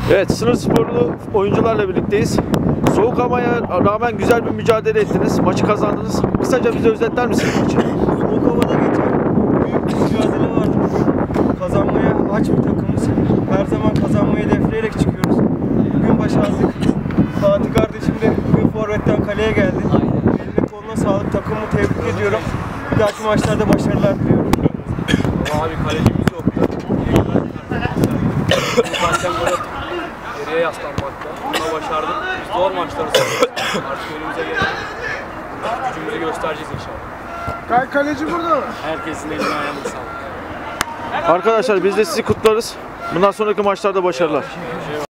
Evet, Sınırsporlu oyuncularla birlikteyiz. Soğuk havaya rağmen güzel bir mücadele ettiniz. Maçı kazandınız. Kısaca bize özetler misiniz maçı? Soğuk havada geçen büyük bir mücadele vardı. Kazanmaya aç bir takımız. Her zaman kazanmayı hedefleyerek çıkıyoruz. Bugün başardık. Fatih kardeşim de bugün forvetten kaleye geldi. Eline koluna sağlık. Takımımı tebrik ediyorum. Bir dahaki maçlarda başarılar diliyorum. Abi kalecimiz yoktu. Zaten gol atıp geriye yaslanmakta. Bunu başardık. Biz zor maçları sanıyoruz. Artık önümüze gelen gücümüzü göstereceğiz inşallah. Kaleci burada mı? Herkesin eline ayağına sağlık. Arkadaşlar biz de sizi kutlarız. Bundan sonraki maçlarda başarılar.